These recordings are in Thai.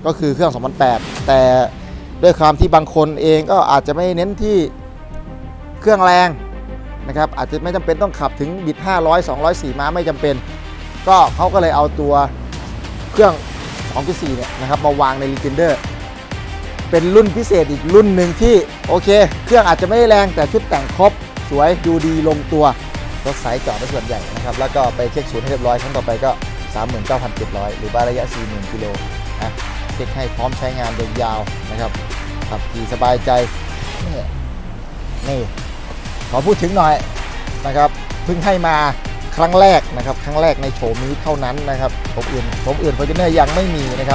ก็คือเครื่อง 2008 แต่ด้วยความที่บางคนเองก็อาจจะไม่เน้นที่เครื่องแรงนะครับอาจจะไม่จำเป็นต้องขับถึงบิด500 204 ม้าไม่จำเป็นก็เขาก็เลยเอาตัวเครื่อง 2.4 เนี่ยนะครับมาวางใน Legender เป็นรุ่นพิเศษอีกรุ่นหนึ่งที่โอเคเครื่องอาจจะไม่ได้แรงแต่ชุดแต่งครบสวยดูดีลงตัวรถสายจอดเป็นส่วนใหญ่นะครับแล้วก็ไปเช็คศูนย์ให้เรียบร้อยครั้งต่อไปก็ 39,700 หรือว่าระยะ 40,000 กิโลนะเช็คให้พร้อมใช้งานยาวๆนะครับขับขี่สบายใจนี่ขอพูดถึงหน่อยนะครับเพิ่งให้มาครั้งแรกนะครับครั้งแรกในโฉมนี้เท่านั้นนะครับผมอื่นFortuner ยังไม่มีนะครับ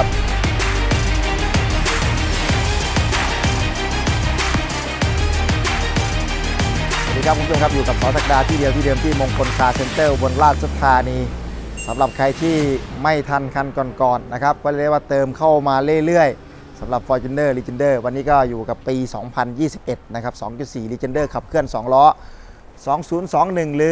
สวัสดีครับคุณผู้ชมครับอยู่กับสอศักดาที่เดิมที่มงคลคาร์เซ็นเตอร์บนราชธานีสำหรับใครที่ไม่ทันคันก่อนๆนะครับก็เรียกว่าเติมเข้ามาเรื่อยๆสำหรับ Fortuner Legender วันนี้ก็อยู่กับปี 2021 นะครับ 2.4 Legender ขับเคลื่อน2ล้อ2021 หรือ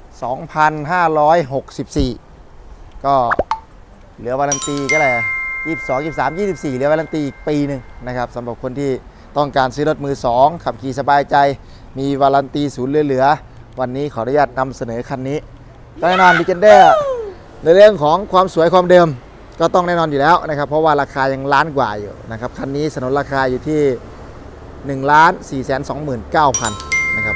2,564 ก็เหลือวารันตีก็เลย22 23 24เหลือวารันตีอีกปีหนึ่งนะครับสำหรับคนที่ต้องการซื้อรถมือ2ขับขี่สบายใจมีวารันตีศูนย์เหลือวันนี้ขออนุญาตนำเสนอคันนี้แน่นอน Legender ในเรื่องของความสวยความเดิมก็ต้องแน่นอนอยู่แล้วนะครับเพราะว่าราคายังล้านกว่าอยู่นะครับคันนี้สนนราคาอยู่ที่ 1,429,000 นะครับ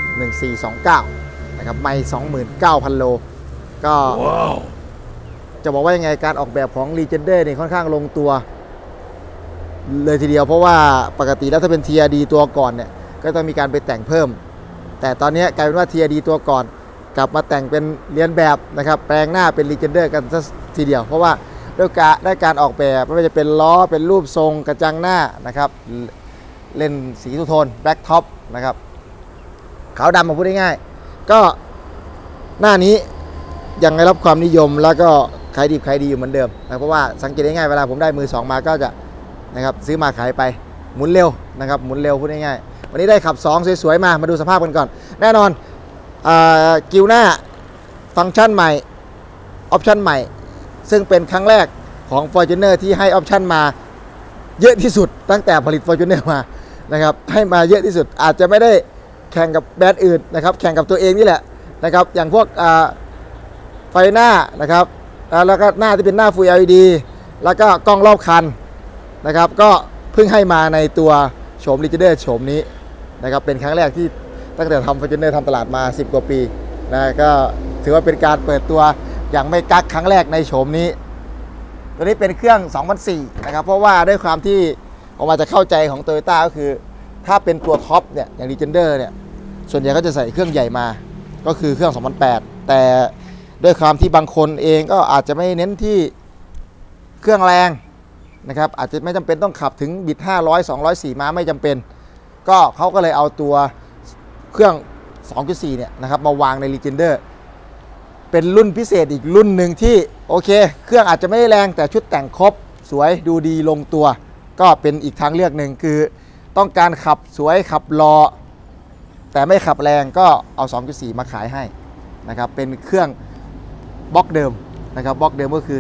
1429นะครับไม่ 29,000 โลก็ wow. จะบอกว่ายังไงการออกแบบของ Legender นี่ค่อนข้างลงตัวเลยทีเดียวเพราะว่าปกติแล้วถ้าเป็น TRD ตัวก่อนเนี่ยก็ต้องมีการไปแต่งเพิ่มแต่ตอนนี้กลายเป็นว่า TRD ตัวก่อนกลับมาแต่งเป็นเลียนแบบนะครับแปลงหน้าเป็น Legender กันซะทีเดียวเพราะว่าด้วยการออกแบบไม่ว่าจะเป็นล้อเป็นรูปทรงกระจังหน้านะครับเล่นสีทูโทนแบล็คท็อปนะครับขาวดำมาพูดง่ายๆก็หน้านี้ยังได้รับความนิยมแล้วก็ขายดีอยู่เหมือนเดิมนะเพราะว่าสังเกตได้ง่ายเวลาผมได้มือ2มาก็จะนะครับซื้อมาขายไปหมุนเร็วนะครับหมุนเร็วพูดง่ายๆวันนี้ได้ขับ2สวยๆมาดูสภาพกันก่อนแน่นอนกิวหน้าฟังก์ชันใหม่ออปชันใหม่ซึ่งเป็นครั้งแรกของ Fortuner ที่ให้ออปชันมาเยอะที่สุดตั้งแต่ผลิต Fortuner มานะครับให้มาเยอะที่สุดอาจจะไม่ได้แข่งกับแบรนด์อื่นนะครับแข่งกับตัวเองนี่แหละนะครับอย่างพวกไฟหน้านะครับแล้วก็หน้าที่เป็นหน้า Full LED แล้วก็กล้องรอบคันนะครับก็เพิ่งให้มาในตัวโฉม Legender โฉมนี้นะครับเป็นครั้งแรกที่ตั้งแต่ทำ Fortuner ทำตลาดมา10 กว่าปีนะก็ถือว่าเป็นการเปิดตัวอย่างไม่กักครั้งแรกในโฉมนี้ตัวนี้เป็นเครื่อง 2004 นะครับเพราะว่าด้วยความที่ออกมาจะเข้าใจของ Toyota ก็คือถ้าเป็นตัวท็อปเนี่ยอย่าง Legender เนี่ยส่วนใหญ่ก็จะใส่เครื่องใหญ่มาก็คือเครื่อง 2008 แต่ด้วยความที่บางคนเองก็อาจจะไม่เน้นที่เครื่องแรงนะครับอาจจะไม่จำเป็นต้องขับถึงบิด500 204 ม้าไม่จำเป็นก็เขาก็เลยเอาตัวเครื่อง 2.4 เนี่ยนะครับมาวางใน Legender เป็นรุ่นพิเศษอีกรุ่นหนึ่งที่โอเคเครื่องอาจจะไม่ได้แรงแต่ชุดแต่งครบสวยดูดีลงตัวก็เป็นอีกทางเลือกหนึ่งคือต้องการขับสวยขับรอแต่ไม่ขับแรงก็เอา 2.4 มาขายให้นะครับเป็นเครื่องบล็อกเดิมนะครับบล็อกเดิมก็คือ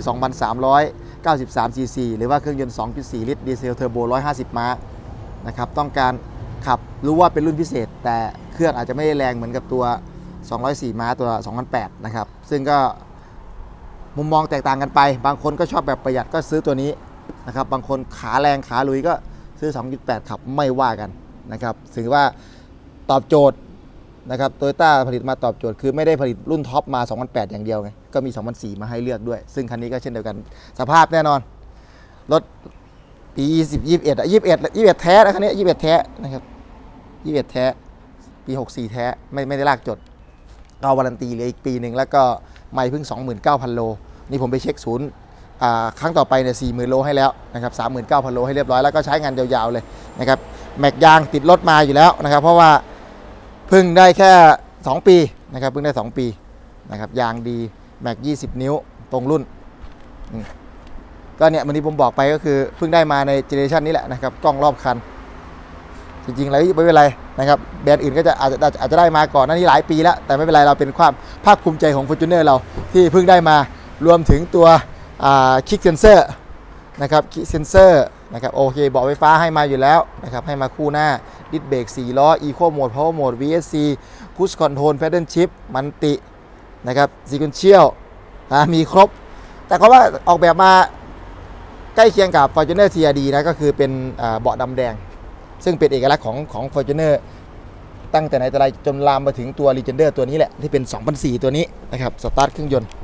2,393 ซีซีหรือว่าเครื่องยนต์ 2.4 ลิตรดีเซลเทอร์โบ150 ม้านะครับต้องการขับรู้ว่าเป็นรุ่นพิเศษแต่เครื่องอาจจะไม่ได้แรงเหมือนกับตัว204 ม้าตัว 2008 นะครับซึ่งก็มุมมองแตกต่างกันไปบางคนก็ชอบแบบประหยัดก็ซื้อตัวนี้นะครับบางคนขาแรงขาลุยก็ซื้อ 2.8 ขับไม่ว่ากันนะครับถือว่าตอบโจทย์นะครับโตโยต้าผลิตมาตอบโจทย์คือไม่ได้ผลิตรุ่นท็อปมา 2008 อย่างเดียวไงก็มี 2004 มาให้เลือกด้วยซึ่งคันนี้ก็เช่นเดียวกันสภาพแน่นอนรถปี21แท้นะคันนี้21แท้นะครับ21แท้ปี64แท้ไม่ได้ลากจดเอาวารันตีเหลืออีกปีหนึ่งแล้วก็ไม่เพิ่ง 29,000 โลนี่ผมไปเช็คศูนย์ครั้งต่อไปเนี่ย 40,000 โลให้แล้วนะครับ 39,000 โลให้เรียบร้อยแล้วก็ใช้งานยาวๆเลยนะครับแม็กยางติดรถมาอยู่แล้วนะครับเพราะว่าเพิ่งได้แค่2 ปีนะครับเพิ่งได้2 ปีนะครับยางดีแม็ก20 นิ้วตรงรุ่นก็เนี่ยวันนี้ผมบอกไปก็คือเพิ่งได้มาในเจเนอเรชันนี้แหละนะครับกล้องรอบคันจริงๆแล้วไม่เป็นไรนะครับแบรนด์อื่นก็จะอาจจะได้มาก่อนนั่นนี่หลายปีแล้วแต่ไม่เป็นไรเราเป็นความภาคภูมิใจของ Fortuner เราที่เพิ่งได้มารวมถึงตัวคิกเซนเซอร์นะครับคีย์เซนเซอร์นะครับโอเคเบาะไฟฟ้าให้มาอยู่แล้วนะครับให้มาคู่หน้าดิสเบรก4ล้อ Eco Mode Power Mode VSC Cruise Control Paddle Shift มันตินะครับ Sequential มีครบแต่ก็ว่าออกแบบมาใกล้เคียงกับ Fortuner TRD นะก็คือเป็นเบาะดำแดงซึ่งเป็นเอกลักษณ์ของ Fortuner ตั้งแต่ไหนแต่ไรจนลามมาถึงตัว Legender ตัวนี้แหละที่เป็น 2004 ตัวนี้นะครับสตาร์ทเครื่องยนต์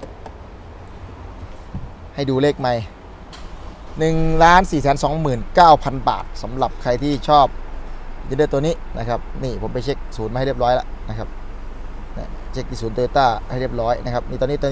ให้ดูเลขใหม่1,429,000 บาทสำหรับใครที่ชอบ Legender ตัวนี้นะครับนี่ผมไปเช็คศูนย์มาให้เรียบร้อยแล้วนะครับเช็คที่ศูนย์ Toyota ให้เรียบร้อยนะครับนี่ตอนนี้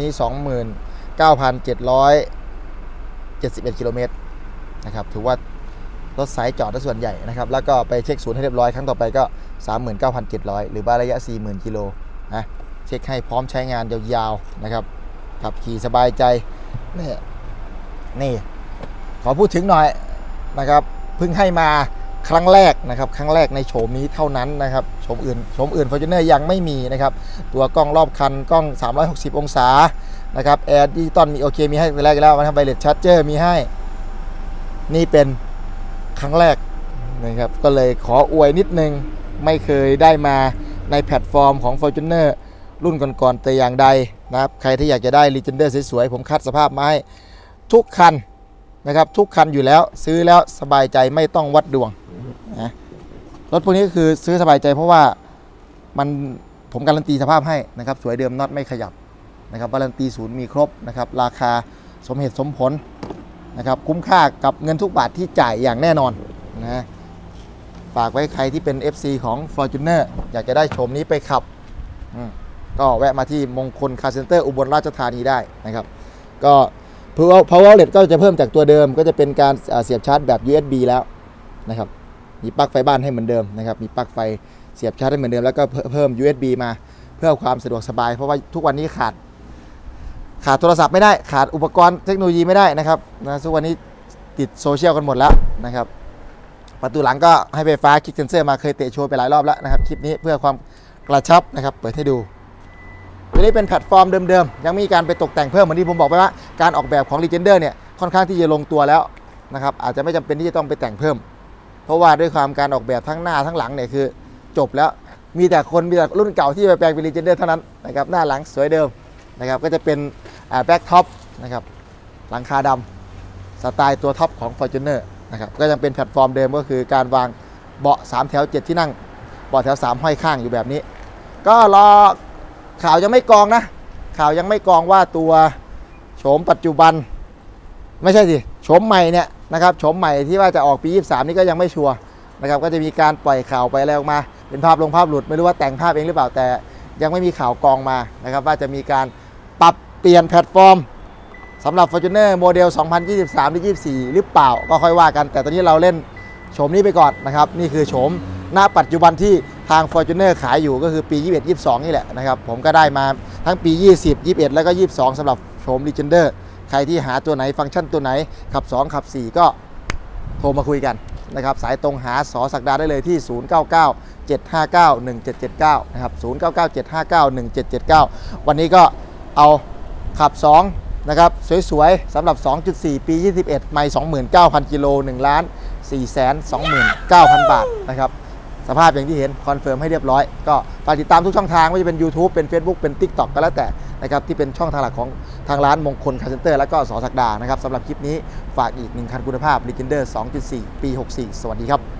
29,771 กิโลเมตรนะครับถือว่ารถสายจอดส่วนใหญ่นะครับแล้วก็ไปเช็คศูนย์ให้เรียบร้อยครั้งต่อไปก็ 39,700 หรือว่าระยะ 40,000 กิโลนะเช็คให้พร้อมใช้งานยาวๆนะครับขับขี่สบายใจนี่ขอพูดถึงหน่อยนะครับเพิ่งให้มาครั้งแรกนะครับครั้งแรกในโฉมนี้เท่านั้นนะครับโฉมอื่น Fortuner ยังไม่มีนะครับตัวกล้องรอบคันกล้อง360 องศานะครับแอร์ดิจิตอลมีโอเคมีให้ไปแรกแล้วนะครับไวเลสชาร์จเจอร์มีให้นี่เป็นครั้งแรกนะครับก็เลยขออวยนิดนึงไม่เคยได้มาในแพลตฟอร์มของ Fortuner รุ่นก่อนๆแต่อย่างใดนะครับใครที่อยากจะได้ Legender สวยๆผมคัดสภาพมาให้ทุกคันนะครับทุกคันอยู่แล้วซื้อแล้วสบายใจไม่ต้องวัดดวงนะรถพวกนี้ก็คือซื้อสบายใจเพราะว่าผมการันตีสภาพให้นะครับสวยเดิมน็อตไม่ขยับนะครับการันตีศูนย์มีครบนะครับราคาสมเหตุสมผลนะครับคุ้มค่ากับเงินทุกบาทที่จ่ายอย่างแน่นอนนะฝากไว้ใครที่เป็น FC ของ Fortuner อยากจะได้โฉมนี้ไปขับก็แวะมาที่มงคลคาร์เซ็นเตอร์อุบลราชธานีได้นะครับก็Power Outlet ก็จะเพิ่มจากตัวเดิมก็จะเป็นการเสียบชาร์จแบบ USB แล้วนะครับมีปลั๊กไฟบ้านให้เหมือนเดิมนะครับมีปลั๊กไฟเสียบชาร์จให้เหมือนเดิมแล้วก็เพิ่ม USB มาเพื่อความสะดวกสบายเพราะว่าทุกวันนี้ขาดโทรศัพท์ไม่ได้ขาดอุปกรณ์เทคโนโลยีไม่ได้นะครับทุกวันนี้ติดโซเชียลกันหมดแล้วนะครับประตูหลังก็ให้ไฟฟ้าคิกเซนเซอร์มาเคยเตะโชว์ไปหลายรอบแล้วนะครับคลิปนี้เพื่อความกระชับนะครับเปิดให้ดูตัวนี้เป็นแพลตฟอร์มเดิมๆยังมีการไปตกแต่งเพิ่มเหมือนที่ผมบอกไปว่าการออกแบบของ Legender เนี่ยค่อนข้างที่จะลงตัวแล้วนะครับอาจจะไม่จำเป็นที่จะต้องไปแต่งเพิ่มเพราะว่าด้วยความการออกแบบทั้งหน้าทั้งหลังเนี่ยคือจบแล้วมีแต่รุ่นเก่าที่ไปแปลงเป็น Legender เท่านั้นนะครับหน้าหลังสวยเดิมนะครับก็จะเป็นแบ็คท็อปนะครับหลังคาดำสไตล์ตัวท็อปของ Fortuner นะครับก็ยังเป็นแพลตฟอร์มเดิมก็คือการวางเบาะ3แถว7ที่นั่งเบาะแถว3ห้อยข้างอยู่แบบนี้ก็รอข่าวยังไม่กองนะข่าวยังไม่กองว่าตัวโฉมปัจจุบันไม่ใช่สิโฉมใหม่เนี่ยนะครับโฉมใหม่ที่ว่าจะออกปี23นี่ก็ยังไม่ชัวร์นะครับก็จะมีการปล่อยข่าวไปอะไรออกมาเป็นภาพหลุดไม่รู้ว่าแต่งภาพเองหรือเปล่าแต่ยังไม่มีข่าวกองมานะครับว่าจะมีการปรับเปลี่ยนแพลตฟอร์มสำหรับ Fortuner โมเดล 2023 หรือ 24 หรือเปล่าก็ค่อยว่ากันแต่ตอนนี้เราเล่นโฉมนี้ไปก่อนนะครับนี่คือโฉมณปัจจุบันที่ทาง Fortuner ขายอยู่ก็คือปี 21-22 นี่แหละนะครับผมก็ได้มาทั้งปี 20 21 แล้วก็ 22 สำหรับโฉม Legender ใครที่หาตัวไหนฟังก์ชันตัวไหนขับ 2 ขับ 4 ก็โทรมาคุยกันนะครับสายตรงหาสอศักดาได้เลยที่ 0997591779 นะครับ 0997591779 วันนี้ก็เอาขับ 2 นะครับสวยๆสำหรับ 2.4 ปี 21 ไมล์ 29,000 กิโล 1,429,000 บาทนะครับสภาพอย่างที่เห็นคอนเฟิร์มให้เรียบร้อยก็ฝากติดตามทุกช่องทางไม่ว่าจะเป็น YouTube เป็น Facebook เป็น TikTok ก็แล้วแต่นะครับที่เป็นช่องทางหลักของทางร้านมงคลคาร์เซ็นเตอร์และก็สอศักดานะครับสำหรับคลิปนี้ฝากอีก1คันคุณภาพ Legender 2.4 ปี 64 สวัสดีครับ